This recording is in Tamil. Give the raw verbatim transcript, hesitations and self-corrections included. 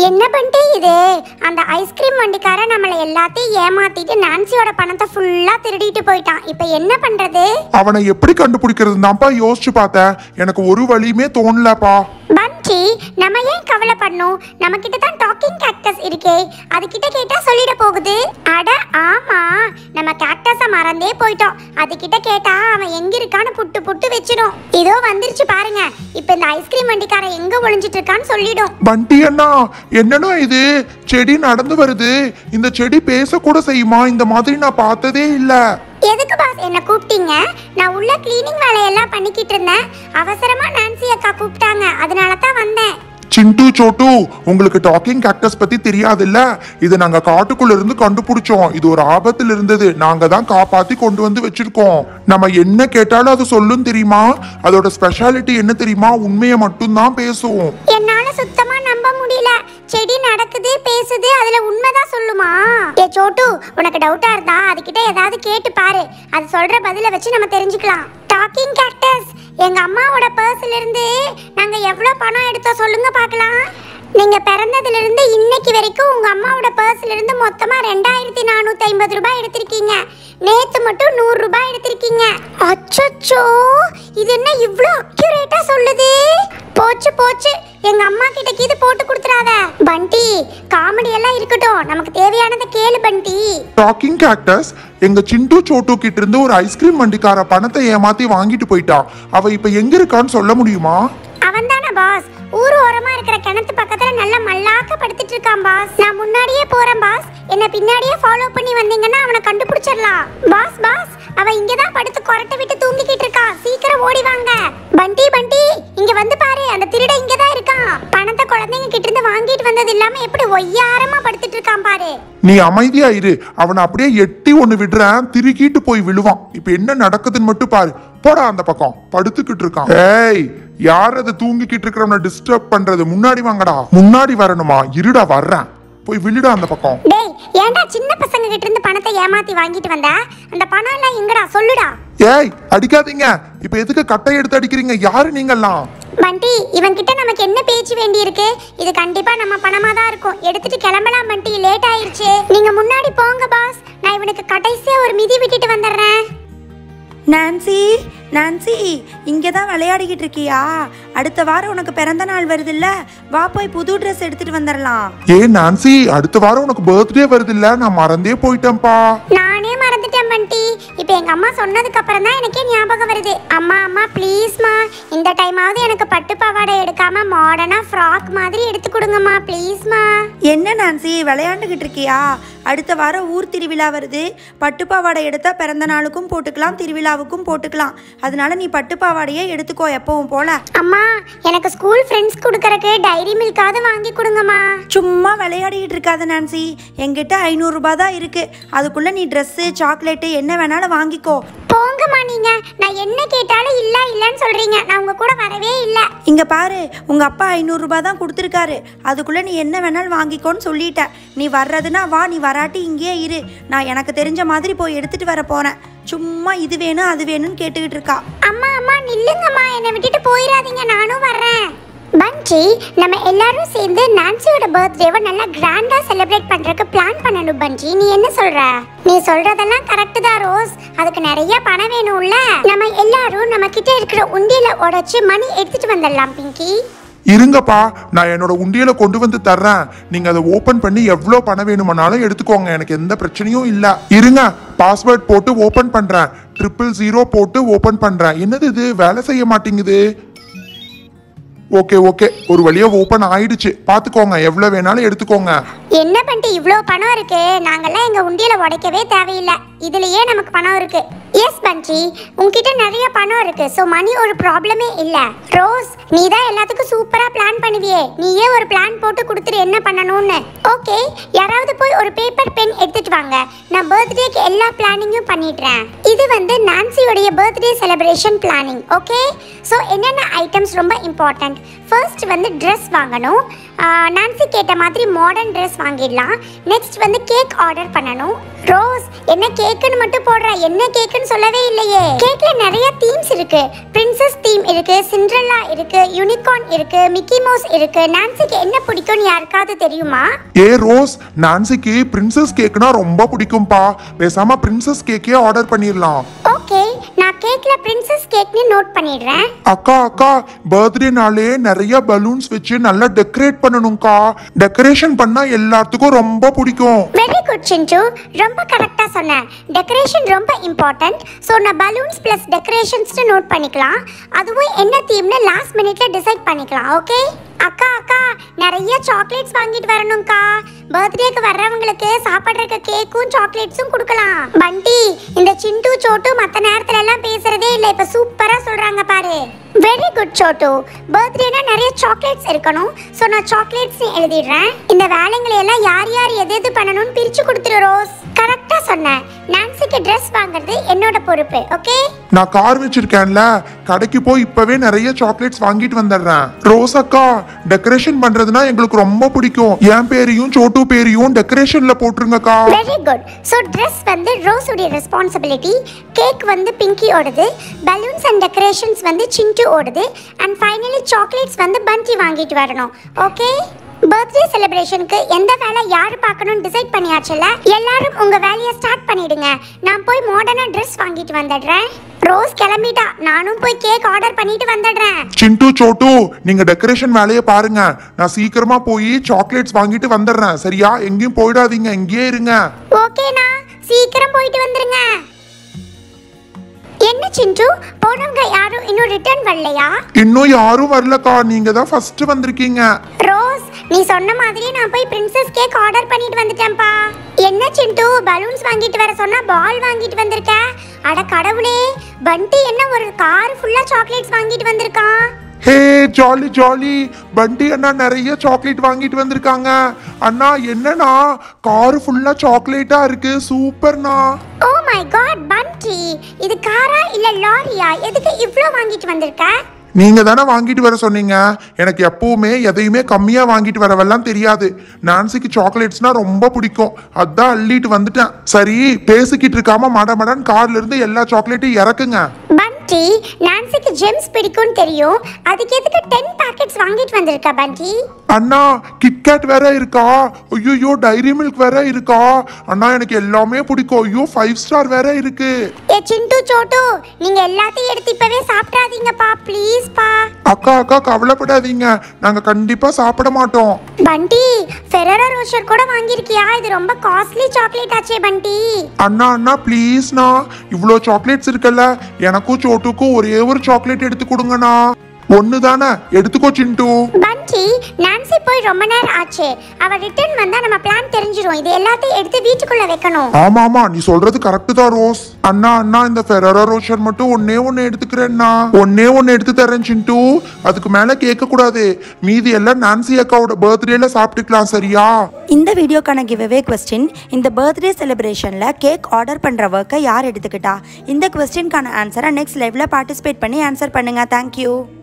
என்ன பண்ணிட்டு இது? அந்த ஐஸ்கிரீம் வண்டிக்காரன் நம்மளை எல்லாத்தையும் ஏமாத்திட்டு நான்சியோட பணத்தை ஃபுல்லா திருடிட்டு போயிட்டான். இப்போ என்ன பண்றது? அவனை எப்படி கண்டுபிடிக்கிறதுதான்ப்பா யோசிச்சு பார்த்தேன். எனக்கு ஒரு வழியுமே தோணலப்பா. பண்டி, நம்ம ஏன் கவலை பண்ணோம்? நம்ம கிட்ட தான் டாக்கிங் கேக்டஸ் இருக்கே, அது கிட்ட கேட்டா சொல்லிட போகுது. அட ஆமா, நம்ம கேக்டஸை மறந்தே போயிட்டோம். அது கிட்ட கேட்டா அவன் எங்க இருக்கான்னு புட்டு புட்டு வச்சிடும். இதோ வந்துருச்சு பாருங்க. இப்போ இந்த ஐஸ்கிரீம் வண்டிக்காரன் எங்க ஒளிஞ்சிட்டு இருக்கான்னு சொல்லிடும். பண்டி அண்ணா, என்னன்னா இது செடி நடந்து வருது. இந்த செடி பேச கூட செய்யுமா? இந்த மாதிரி நான் பார்த்ததே இல்ல. எதுக்கு பாஸ் என்ன கூப்பிட்டீங்க? நான் உள்ள கிளீனிங் வேலையெல்லாம் பண்ணிக்கிட்டு இருந்தேன். அவசரமா நான்சி அக்கா கூப்பிட்டாங்க, அதனால தான் வந்தேன். சிண்டு சோட்டு, உங்களுக்கு டாக்கிங் கேக்டஸ் பத்தி தெரியாதுல்ல? இது நாங்க காட்டுக்குள்ள இருந்து கண்டுபிடிச்சோம். இது ஒரு ஆபத்துல இருந்தது, நாங்க தான் காப்பாத்தி கொண்டு வந்து வச்சிருக்கோம். நம்ம என்ன கேட்டாலும் அது சொல்லும் தெரியுமா? அதோட ஸ்பெஷாலிட்டி என்ன தெரியுமா? உண்மையை மட்டும் தான் பேசும். என்னால சுத்தமா நம்ப முடியல. செடி நடக்குது, பேசுது, அதுல உண்மைதான் சொல்லுமா? ஏ சோட்டு, உனக்கு டவுட்டா இருந்தா அதுகிட்ட ஏதாவது கேட்டு பாரு. அது சொல்ற பதில வச்சு நம்ம தெரிஞ்சுக்கலாம். டாக்கிங் கேக்டஸ், எங்க அம்மாவோட பர்ஸ்ல இருந்து நாங்க எவ்வளவு பணம் எடுத்தோம் சொல்லுங்க பார்க்கலாம். நீங்க பிறந்ததுல இருந்து இன்னைக்கு வரைக்கும் உங்க அம்மாவோட பர்ஸ்ல இருந்து மொத்தமா ரெண்டாயிரத்தி நானூத்தி ஐம்பது ரூபாய் எடுத்திருக்கீங்க. நேத்து மட்டும் நூறு ரூபாய் எடுத்திருக்கீங்க. அச்சச்சோ, இது என்ன இவ்ளோ அக்யூரேட்டா சொல்லுது? போச்சு போச்சு, எங்க அம்மா கிட்ட கீது போட்டு கொடுத்துறாத. பண்டி, காமெடி எல்லாம் இருக்கட்டும், நமக்கு தேவையானதை கேளு பண்டி. டாக்கிங் கேக்டஸ், எங்க சிண்டு சோட்டு கிட்ட இருந்து ஒரு ஐஸ்கிரீம் வண்டிக்கார பணத்தை ஏமாத்தி வாங்கிட்டு போயிட்டான். அவ இப்ப எங்க இருக்கான்னு சொல்ல முடியுமா? அவன் தானே பாஸ், ஊர் ஓரமா இருக்கிற கிணத்து பக்கத்துல நல்ல மல்லாக்க படுத்துட்டு இருக்கான் பாஸ். நான் முன்னாடியே போறேன் பாஸ், என்ன பின்னாடியே ஃபாலோ பண்ணி வந்தீங்கன்னா அவனை கண்டுபிடிச்சிடலாம். பாஸ் பாஸ், அவன் இங்கதான் படுத்து கொரட்டை விட்டு தூங்கிக்கிட்டு இருக்கா, சீக்கிரம் ஓடி வாங்க. பண்டி பண்டி, இங்க வந்து பாரு, அந்த திருட இங்கதான் இருக்கான். பணத்தை குழந்தைங்க கிட்ட இருந்து வாங்கிட்டு வந்தது இல்லாம எப்படி ஒய்யாரமா படுத்துட்டு இருக்கான் பாரு. நீ அமைதியா இரு, அவனை அப்படியே எட்டி ஒண்ணு விடுறேன், திருக்கிட்டு போய் விழுவான். இப்ப என்ன நடக்குதுன்னு மட்டும் பாரு. போடா அந்த பக்கம், படுத்துக்கிட்டு இருக்கான். ஏய், யார் அதை தூங்கிக்கிட்டு இருக்கிறவனை டிஸ்டர்ப் பண்றது? முன்னாடி வாங்கடா. முன்னாடி வரணுமா? இருடா வர்றேன், போய் விழுடா அந்த பக்கம். டேய், ஏன்டா சின்ன பசங்க கிட்ட இருந்து பணத்தை ஏமாத்தி வாங்கிட்டு வந்த? அந்த பணம் எல்லாம் எங்கடா சொல்லுடா. ஏய், அடிக்காதீங்க. இப்ப எதுக்கு கட்டை எடுத்து அடிக்கிறீங்க? யாரு நீங்கெல்லாம்? பண்டி, இவன் கிட்ட நமக்கு என்ன பேச்சு வேண்டி இருக்கு? இது கண்டிப்பா நம்ம பணமா தான் இருக்கும். எடுத்துட்டு கிளம்பலாம் பண்டி, லேட் ஆயிருச்சு. நீங்க முன்னாடி போங்க பாஸ், நான் இவனுக்கு கடைசியா ஒரு மிதி விட்டுட்டு வந்துடுறேன். நான்சி, நான்சி, இங்கே தான் விளையாடிக்கிட்டு இருக்கியா? அடுத்த வாரம் உனக்கு பிறந்த நாள் வருதுல்ல, வா போய் புது ட்ரெஸ் எடுத்துட்டு வந்துடலாம். ஏ நான்சி, அடுத்த வாரம் உனக்கு பர்த்டே வருது இல்ல? நான் மறந்தே போயிட்டேன்ப்பா. நானே மறந்துட்டேன் பண்டி. இப்போ எங்க அம்மா சொன்னதுக்கு அப்புறம் தான் எனக்கே ஞாபகம் வருது. அம்மா அம்மா ப்ளீஸ்மா, இந்த டைமாவது எனக்கு பட்டு பாவாடை எடுக்காம மாடர்னா ஃப்ராக் மாதிரி எடுத்து கொடுங்கம்மா ப்ளீஸ்மா. என்ன நான்சி, விளையாண்டுக்கிட்டு இருக்கியா? அடுத்த வாரம் ஊர் திருவிழா வருது. பட்டுப்பாவாடை எடுத்தா பிறந்த நாளுக்கும் போட்டுக்கலாம், திருவிழாவுக்கும் போட்டுக்கலாம். அதனால நீ பட்டுப்பாவாடையே எடுத்துக்கோ எப்பவும் போல. அம்மா, எனக்கு ஸ்கூல் ஃப்ரெண்ட்ஸ் கொடுக்கறக்கு டைரி மில்காவது வாங்கி கொடுங்கம்மா. சும்மா விளையாடிட்டு இருக்காத நான்சி, என்கிட்ட ஐநூறு ரூபாய் தான் இருக்கு. அதுக்குள்ள நீ ட்ரெஸ்ஸு, சாக்லேட்டு என்ன வேணாலும் வாங்கிக்கோ. போங்கம்மா, நீங்க நான் என்ன கேட்டாலும் இல்ல இல்லன்னு சொல்றீங்க. நான் உங்க கூட வரவே இல்லை. இங்க பாரு, உங்க அப்பா ஐநூறு ரூபாய் தான் கொடுத்துருக்காரு. அதுக்குள்ள நீ என்ன வேணாலும் வாங்கிக்கோன்னு சொல்லிட்ட. நீ வர்றதுன்னா வா, நீ வராட்டி இங்கே இரு. நான் எனக்கு தெரிஞ்ச மாதிரி போய் எடுத்துட்டு வர போறேன். சும்மா இது வேணும் அது வேணும்னு கேட்டுக்கிட்டு இருக்கா. அம்மா அம்மா நில்லுங்கம்மா, என்னை விட்டுட்டு போயிடாதீங்க, நானும் வர்றேன். பஞ்சி, நம்ம எல்லாரும் சேர்ந்து நான்சியோட பர்த்டேவை நல்லா கிராண்டா செலிப்ரேட் பண்றதுக்கு பிளான் பண்ணணும். பஞ்சி, நீ என்ன சொல்ற? நீ சொல்றதெல்லாம் கரெக்ட் தான் ரோஸ். அதுக்கு நிறைய பணம் வேணும்ல. நம்ம எல்லாரும் நம்ம கிட்ட இருக்கிற உண்டியல உடைச்சு மணி எடுத்துட்டு வந்துடலாம். பிங்கி, இருங்கப்பா, நான் என்னோட உண்டியலை கொண்டு வந்து தர்றேன். நீங்க அதை ஓபன் பண்ணி எவ்வளவு பணம் வேணுமானாலும் எடுத்துக்கோங்க, எனக்கு எந்த பிரச்சனையும் இல்ல. இருங்க, பாஸ்வேர்ட் போட்டு ஓபன் பண்றேன். ட்ரிபிள் ஜீரோ போட்டு ஓபன் பண்றேன். என்னது இது, வேலை செய்ய மாட்டேங்குது? ஓகே ஓகே, ஒரு வழியா ஓபன் ஆயிடுச்சு. பாத்துக்கோங்க, எவ்வளவு வேணாலும் எடுத்துக்கோங்க. என்ன பண்ணிட்டு இவ்ளோ பணம் இருக்கு? நாங்கெல்லாம் எங்க உண்டியல உடைக்கவே தேவையில்லை, இதுலயே நமக்கு பணம் இருக்கு. எஸ் பஞ்சி, உன்கிட்ட நிறைய பணம் இருக்கு. சோ மணி ஒரு ப்ராப்ளமே இல்ல. ரோஸ், நீ தான் எல்லாத்துக்கும் சூப்பரா பிளான் பண்ணுவியே, நீயே ஒரு பிளான் போட்டு கொடுத்துரு என்ன பண்ணணும்னு. ஓகே, யாராவது போய் ஒரு பேப்பர் பென் எடுத்துட்டு வாங்க. நான் பர்த்டேக்கு எல்லா பிளானிங்கும் பண்ணிடுறேன். இது வந்து நான்சியோடைய birthday celebration planning. Okay, so என்னென்ன ஐட்டம்ஸ் ரொம்ப இம்பார்ட்டன்ட்? ஃபர்ஸ்ட் வந்து ட்ரெஸ் வாங்கணும். நான்சி கேட்ட மாதிரி மாடர்ன் ட்ரெஸ் வாங்கிடலாம். நெக்ஸ்ட் வந்து கேக் ஆர்டர் பண்ணணும். ரோஸ் என்ன கேக்குன்னு மட்டும் போடுற, என்ன கேக்குன்னு சொல்லவே இல்லையே. கேக்ல நிறைய தீம்ஸ் இருக்கு. பிரின்சஸ் தீம் இருக்கு, சிண்ட்ரெல்லா இருக்கு, யூனிகார்ன் இருக்கு, மிக்கி மவுஸ் இருக்கு. நான்சிக்கு என்ன பிடிக்கும்னு யாருக்காவது தெரியுமா? ஏ ரோஸ், நான்சிக்கு பிரின்சஸ் கேக்னா ரொம்ப பிடிக்கும்பா. பேசாம பிரின்சஸ் கேக்கே ஆர்டர் பண்ணிடலாம். ஓகே, நான் கேக்ல பிரின்சஸ் கேக்னு நோட் பண்ணிடுறேன். அக்கா அக்கா பர்த்டே நாளே நிறைய பலூன்ஸ் வச்சு நல்லா டெக்கரேட் பண்ணணும்க்கா. டெக்கரேஷன் பண்ணா எல்லாத்துக்கும் ரொம்ப பிடிக்கும். வெரி குட் சிண்டு, ரொம்ப கரெக்டா சொன்ன. டெக்கரேஷன் ரொம்ப இம்பார்ட்டன்ட். சோ நான் பலூன்ஸ் பிளஸ் டெக்கரேஷன்ஸ் நோட் பண்ணிக்கலாம். அதுவும் என்ன தீம்னு லாஸ்ட் மினிட்ல டிசைட் பண்ணிக்கலாம். ஓகே அக்கா அக்கா நிறைய சாக்லேட்ஸ் வாங்கிட்டு வரணும்க்கா. பர்த்டேக்கு வர்றவங்களுக்கு சாப்பிட்றதுக்கு கேக்கும் சாக்லேட்ஸும் கொடுக்கலாம். பண்டி, இந்த சிண்டு சோட்டு மற்ற நேரத்துல எல்லாம் பேசுறதே இல்லை, இப்ப சூப்பரா சொல்றாங்க பாரு. வெரி குட் சோட்டு, பர்த்டேனா நிறைய சாக்லேட்ஸ் இருக்கணும். ஸோ நான் சாக்லேட்ஸ் எழுதிடுறேன். இந்த வேலைங்களை எல்லாம் யார் யார் எது எது பண்ணணும்னு பிரிச்சு கொடுத்துரு ரோஸ். கரெக்டா சொன்னேன். நான்சிக்கு ட்ரெஸ் வாங்குறது என்னோட பொறுப்பு. ஓகே, நான் கார் வச்சிருக்கேன்ல, கடைக்கு போய் இப்பவே நிறைய சாக்லேட்ஸ் வாங்கிட்டு வந்துடுறேன். ரோஸ் அக்கா, டெக்கரேஷன் பண்றதுனா எங்களுக்கு ரொம்ப பிடிக்கும். என் பேரையும் சோட்டு பேரையும் டெக்கரேஷன்ல போட்டுருங்கக்கா. Very good. ஸோ ட்ரெஸ் வந்து ரோஸ் உடைய ரெஸ்பான்சிபிலிட்டி, கேக் வந்து பிங்கி ஓடுது, பலூன்ஸ் அண்ட் டெக்கரேஷன்ஸ் வந்து சிண்டு ஓடுது, அண்ட் ஃபைனலி சாக்லேட்ஸ் வந்து பண்டி வாங்கிட்டு வரணும். ஓகே, பர்த்டே செலிப்ரேஷனுக்கு எந்த வேலை யாரு பார்க்கணும்னு டிசைட் பண்ணியாச்சுல. எல்லாரும் உங்க வேலையை ஸ்டார்ட் பண்ணிடுங்க. நான் போய் மாடர்னா ட்ரெஸ் வாங்கிட்டு வந்துடுறேன். ரோஸ் கிளம்பிட்டா, நானும் போய் கேக் ஆர்டர் பண்ணிட்டு வந்துடுறேன். சிண்டு சோட்டு, நீங்க டெக்கரேஷன் வேலையை பாருங்க. நான் சீக்கிரமா போய் சாக்லேட்ஸ் வாங்கிட்டு வந்துடுறேன். சரியா? எங்கேயும் போயிடாதீங்க, இங்கேயே இருங்க. ஓகேண்ணா, சீக்கிரம் போயிட்டு வந்துருங்க. என்ன சிண்டு, போனவங்க யாரும் இன்னும் ரிட்டர்ன் வரலையா? இன்னும் யாரும் வரலக்கா, நீங்க தான் ஃபர்ஸ்ட் வந்திருக்கீங்க. ரோஸ், நீ சொன்ன மாதிரி நான் போய் பிரின்சஸ் கேக் ஆர்டர் பண்ணிட்டு வந்துட்டேன்ப்பா. என்ன சிண்டு, பலூன்ஸ் வாங்கிட்டு வர சொன்னா பால் வாங்கிட்டு வந்திருக்க? அட கடவுளே, பண்டி என்ன ஒரு கார் ஃபுல்லா சாக்லேட்ஸ் வாங்கிட்டு வந்திருக்கான். ஹே ஜாலி ஜாலி, பண்டி அண்ணா நிறைய சாக்லேட் வாங்கிட்டு வந்திருக்காங்க. அண்ணா என்னண்ணா, கார் ஃபுல்லா சாக்லேட்டா இருக்கு, சூப்பர்ண்ணா. ஓ மை காட் பண்டி, இது காரா இல்ல லாரியா? எதுக்கு இவ்ளோ வாங்கிட்டு வந்திருக்க? நீங்க தானே வாங்கிட்டு வர சொன்னீங்க. எனக்கு எப்பவுமே எதையுமே கம்மியா வாங்கிட்டு வரவெல்லாம் தெரியாது. நான்சிக்கு சாக்லேட்ஸ்னா ரொம்ப பிடிக்கும், அதான் அள்ளிட்டு வந்துட்டேன். சரி, பேசிக்கிட்டு இருக்காம மடமடன் கார்ல இருந்து எல்லா சாக்லேட்டையும் இறக்குங்க. பண்டி, நான்சிக்கு ஜெம்ஸ் பிடிக்கும்னு தெரியும், அதுக்கு எதுக்கு டென் பாக்கெட்ஸ் வாங்கிட்டு வந்திருக்க பண்டி? அண்ணா கிட்கேட் வேற இருக்கா, ஐயோ டைரி மில்க் வேற இருக்கா. அண்ணா எனக்கு எல்லாமே பிடிக்கும். ஐயோ ஃபைவ் ஸ்டார் வேற இருக்கு. ஏ சிண்டு சோட்டு, நீங்க எல்லாத்தையும் எடுத்து இப்பவே சாப்பிடாதீங்கப்பா, ப்ளீஸ் பா. அக்கா அக்கா கவலைப்படாதீங்க, நாங்க கண்டிப்பா சாப்பிட மாட்டோம். பண்டி, ஃபெரரோ ரோஷர் கூட வாங்கிருக்கியா? இது ரொம்ப காஸ்ட்லி சாக்லேட் ஆச்சே பண்டி. அண்ணா அண்ணா ப்ளீஸ்ண்ணா, இவ்வளோ சாக்லேட்ஸ் இருக்குல்ல, எனக்கும் சோட்டுக்கும் ஒரே ஒரு சாக்லேட் எடுத்து கொடுங்கண்ணா. ஒன்னு தானே, எடுத்துக்கோ சிண்டு. பண்டி, நான்சி போய் ரொம்ப நேரம் ஆச்சு. அவ ரிட்டர்ன் வந்தா நம்ம பிளான் தெரிஞ்சிரும். இது எல்லாத்தையும் எடுத்து வீட்டுக்குள்ள வைக்கணும். ஆமா ஆமா, நீ சொல்றது கரெக்ட் தான் ரோஸ். அண்ணா அண்ணா இந்த ஃபெரரோ ரோஷர் மட்டும் ஒன்னே ஒன்னு எடுத்துக்கிறேன்னா. ஒன்னே ஒன்னு எடுத்து தரேன் சிண்டு, அதுக்கு மேல கேட்க கூடாது. மீதி எல்லாம் நான்சி அக்காவோட பர்த்டேல சாப்பிட்டுக்கலாம். சரியா? இந்த வீடியோக்கான கிவ்அவே கொஸ்டின், இந்த பர்த்டே செலிப்ரேஷனில் கேக் ஆர்டர் பண்ணுற ஒர்க்கை யார் எடுத்துக்கிட்டா? இந்த கொஸ்டின்கான ஆன்சரை நெக்ஸ்ட் லைவ்ல பார்ட்டிசிபேட் பண்ணி ஆன்சர் பண்ணுங்க. தேங்க்யூ.